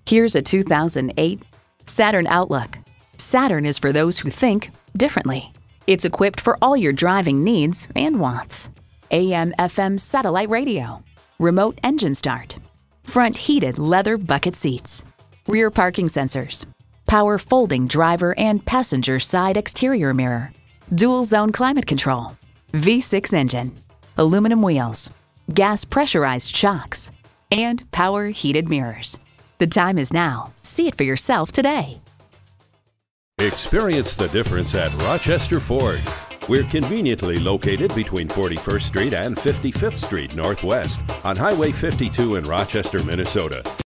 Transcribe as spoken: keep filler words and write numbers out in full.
Here's a two thousand eight Saturn Outlook. Saturn is for those who think differently. It's equipped for all your driving needs and wants. A M F M satellite radio, remote engine start, front heated leather bucket seats, rear parking sensors, power folding driver and passenger side exterior mirror, dual zone climate control, V six engine, aluminum wheels, gas pressurized shocks, and power heated mirrors. The time is now. See it for yourself today. Experience the difference at Rochester Ford. We're conveniently located between forty-first Street and fifty-fifth Street Northwest on Highway fifty-two in Rochester, Minnesota.